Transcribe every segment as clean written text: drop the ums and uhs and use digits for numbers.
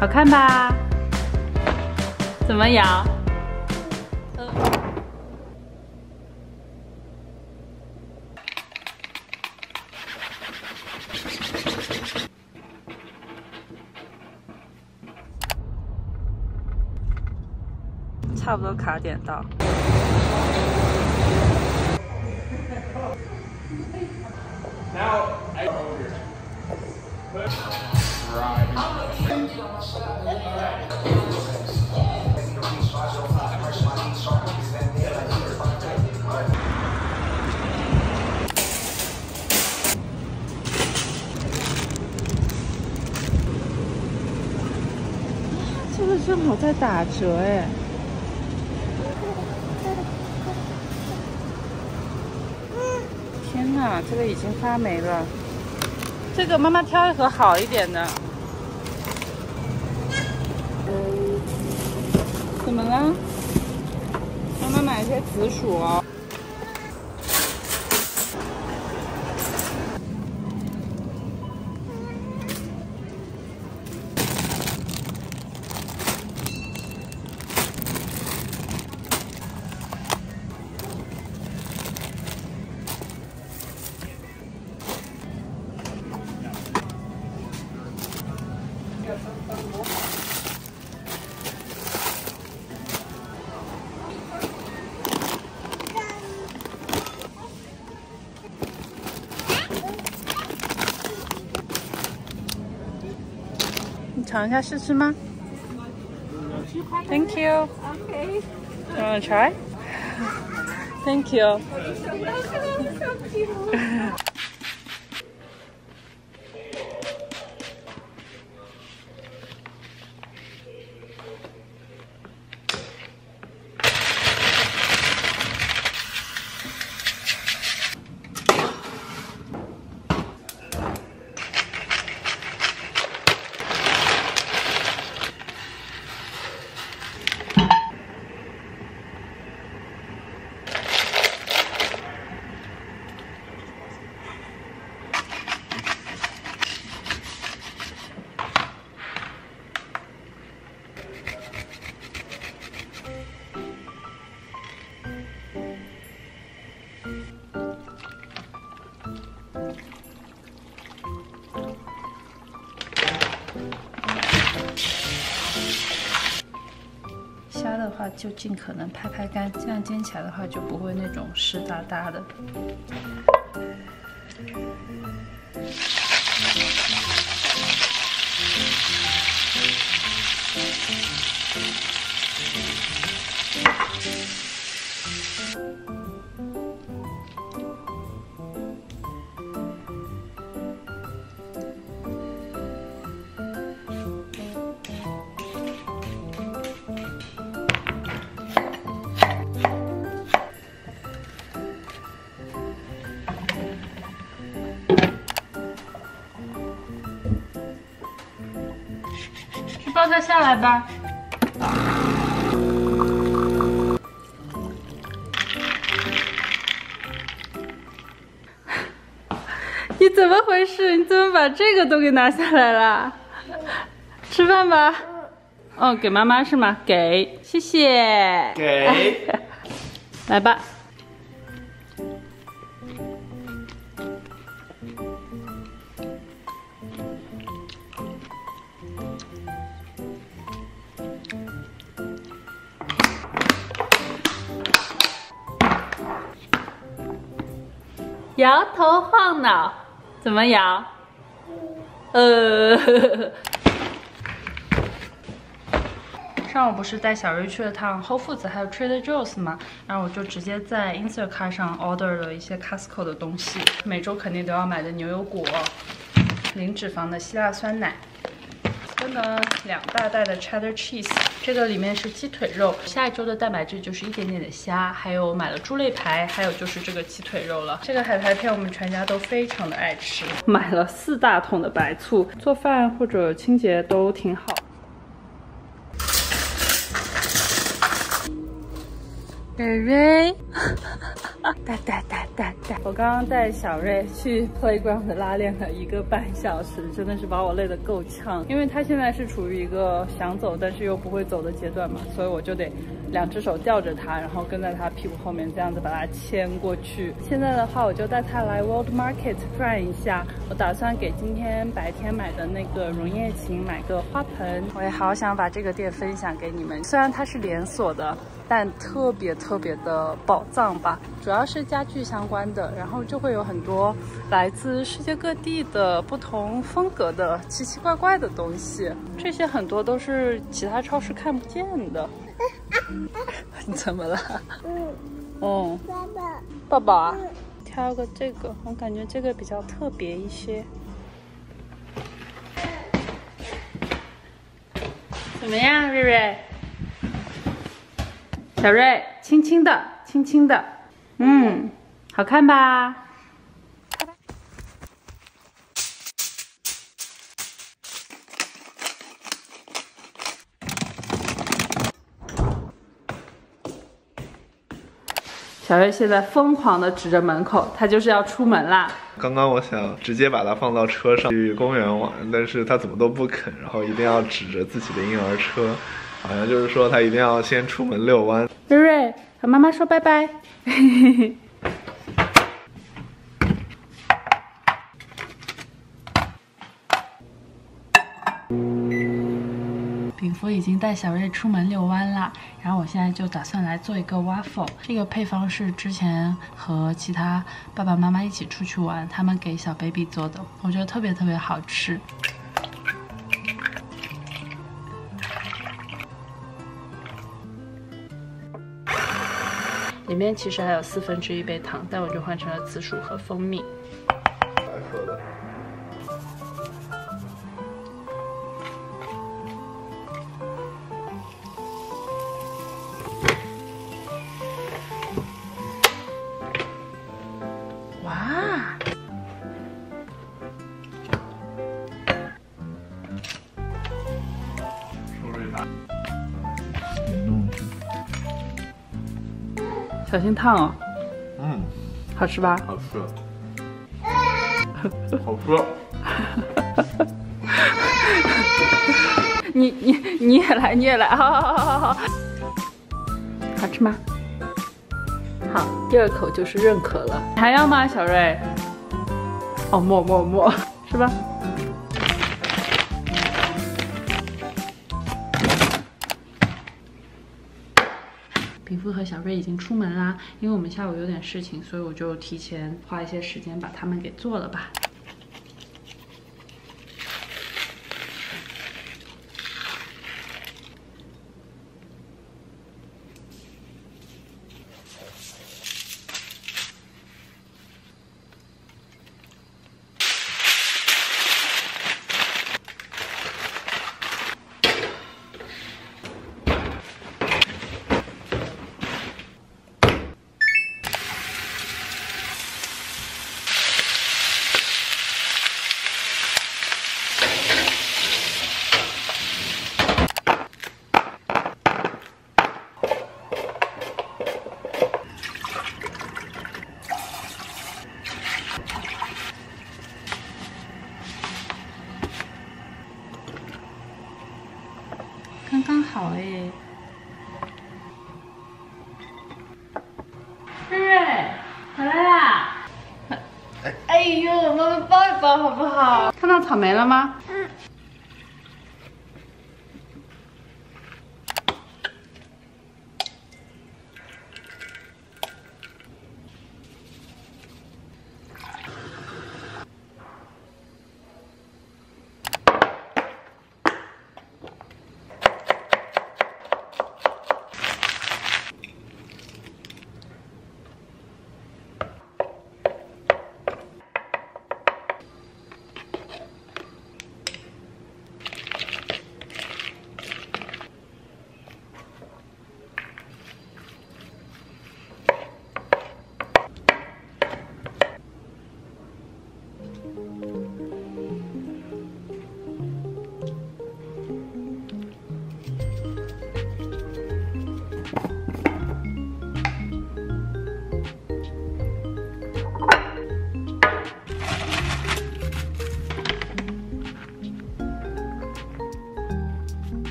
好看吧？怎么咬？差不多卡点到。这个正好在打折哎。天哪，这个已经发霉了。这个妈妈挑一盒好一点的。怎么了？妈妈买一些紫薯哦。你尝一下试吃吗 ？Thank you. Okay. You wanna try? Thank you. So cute. 虾的话就尽可能拍拍干，这样煎起来的话就不会那种湿哒哒的。抱它下来吧。你怎么回事？你怎么把这个都给拿下来了？吃饭吧。哦，给妈妈是吗？给，谢谢。 给。 来吧。摇头晃脑，怎么摇？上午不是带小瑞去了趟 Whole Foods 还有 Trader Joe's 吗？然后我就直接在 Instacart 上 order 了一些 Costco 的东西，每周肯定都要买的牛油果，零脂肪的希腊酸奶。跟呢2大袋的 cheddar cheese， 这个里面是鸡腿肉，下一周的蛋白质就是一点点的虾，还有买了猪肋排，还有就是这个鸡腿肉了。这个海苔片我们全家都非常的爱吃，买了4大桶的白醋，做饭或者清洁都挺好。瑞瑞。 带。我刚刚带小瑞去 playground 拉练了1个半小时，真的是把我累得够呛。因为他现在是处于一个想走但是又不会走的阶段嘛，所以我就得2只手吊着他，然后跟在他屁股后面这样子把他牵过去。现在的话，我就带他来 World Market 转一下。我打算给今天白天买的那个溶液芹买个花盆。我也好想把这个店分享给你们，虽然它是连锁的，但特别的宝藏吧，主要是家具相关的，然后就会有很多来自世界各地的不同风格的奇奇怪怪的东西，这些很多都是其他超市看不见的。你怎么了？抱抱啊！挑个这个，我感觉这个比较特别一些。怎么样，瑞瑞？小瑞，轻轻的，轻轻的，好看吧？小瑞现在疯狂的指着门口，他就是要出门啦。 刚刚我想直接把它放到车上去公园玩，但是他怎么都不肯，然后一定要指着自己的婴儿车，好像就是说他一定要先出门遛弯。 瑞瑞和妈妈说拜拜。饼夫已经带小瑞出门遛弯啦，然后我现在就打算来做一个 waffle。这个配方是之前和其他爸爸妈妈一起出去玩，他们给小 baby 做的，我觉得特别好吃。里面其实还有1/4杯糖，但我就换成了紫薯和蜂蜜。 白色的。 哇！ 手瑞大。 小心烫哦。好吃吧？ 好吃。好吃。 你也来，你也来，好，好吃吗？好，第2口就是认可了。还要吗，小瑞？哦，默，是吧？饼夫和小瑞已经出门啦，因为我们下午有点事情，所以我就提前花一些时间把他们给做了吧。刚刚好哎，瑞瑞回来啦！哎呦，妈妈抱一抱好不好？看到草莓了吗？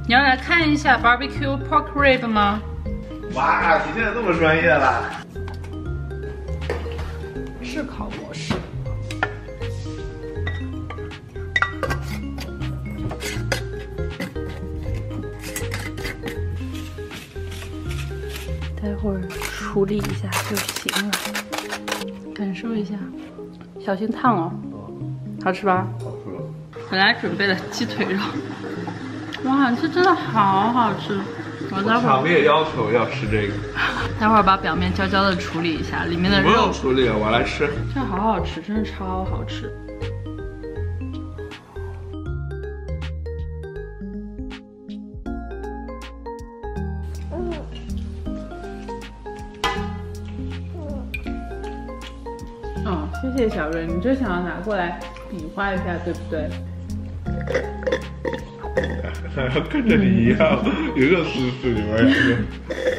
你要来看一下 barbecue pork rib 吗？ 哇，你现在这么专业啦！ 炙烤模式。待会儿处理一下就行了。感受一下，小心烫哦。好吃吧？ 好吃。 本来准备了鸡腿肉，哇，这真的好好吃！我待会强儿烈要求要吃这个。 待会儿把表面焦焦的处理一下，里面的不肉用处理，我来吃。 这好好吃，真的超好吃。哦，谢谢小瑞，你就想要拿过来比划一下，对不对？ 还要跟着你一样，有热叔叔你们两个。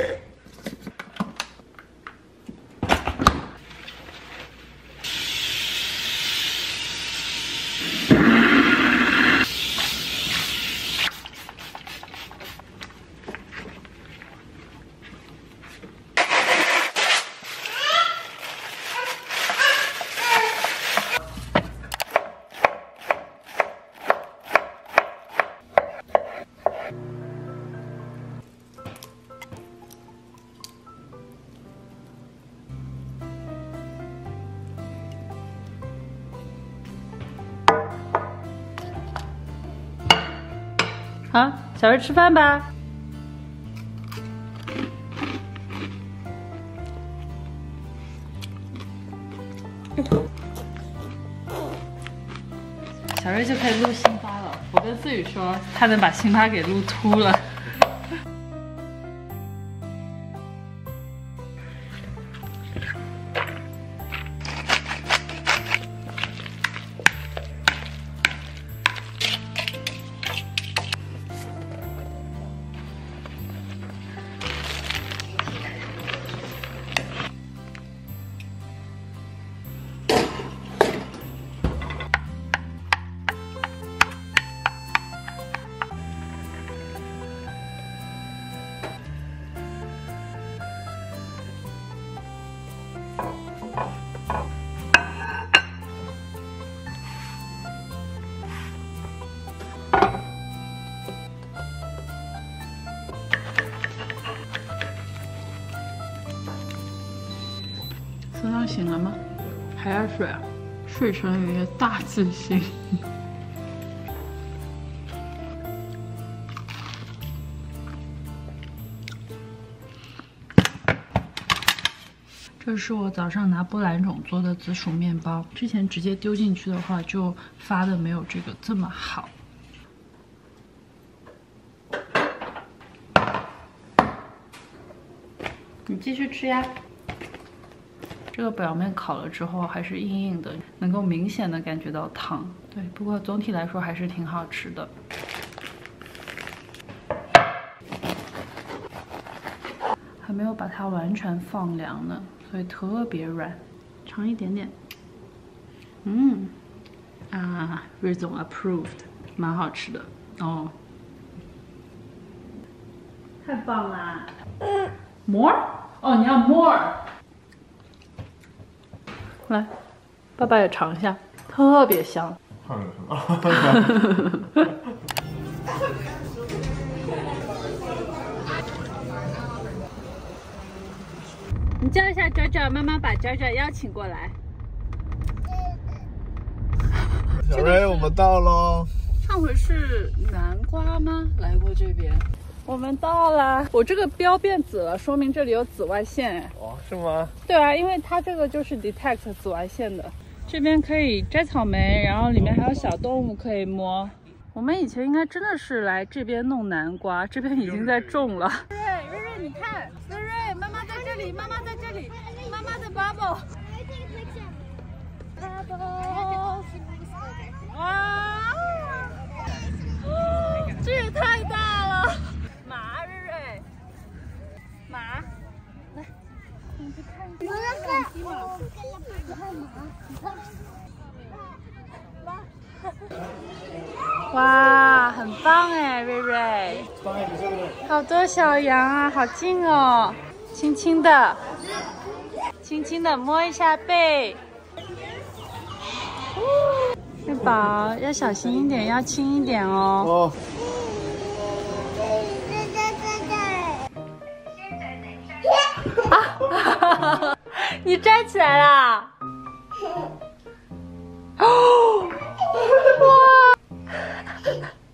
好，小瑞吃饭吧。小瑞就可以录辛巴了。我跟思雨说，他能把辛巴给录秃了。孙刚醒了吗？还要睡啊？睡成一个大字形。这是我早上拿波兰种做的紫薯面包，之前直接丢进去的话，就发的没有这个这么好。你继续吃呀。这个表面烤了之后还是硬硬的，能够明显的感觉到烫。对，不过总体来说还是挺好吃的。还没有把它完全放凉呢，所以特别软。尝一点点，瑞总 approved， 蛮好吃的哦。太棒啦！More？ 哦，你要 more？ 来，爸爸也尝一下，特别香。 看着什么？ 你叫一下娇娇，妈妈把娇娇邀请过来。 小瑞，我们到喽。 上回是南瓜吗？来过这边。我们到了，我这个标变紫了，说明这里有紫外线。 哦，是吗？ 对啊，因为它这个就是 detect 紫外线的。这边可以摘草莓，然后里面还有小动物可以摸。我们以前应该真的是来这边弄南瓜，这边已经在种了。瑞瑞，你看，瑞瑞，妈妈在这里，妈妈在这里，妈妈的 bubble。哇，这也太大了！马，瑞瑞，马，来，我们去看一下。你看马，你看。哇，很棒哎，瑞瑞。 好多小羊啊，好近哦！轻轻的，轻轻的摸一下背。月宝要小心一点，要轻一点哦。啊！你站起来啦！哦！哇！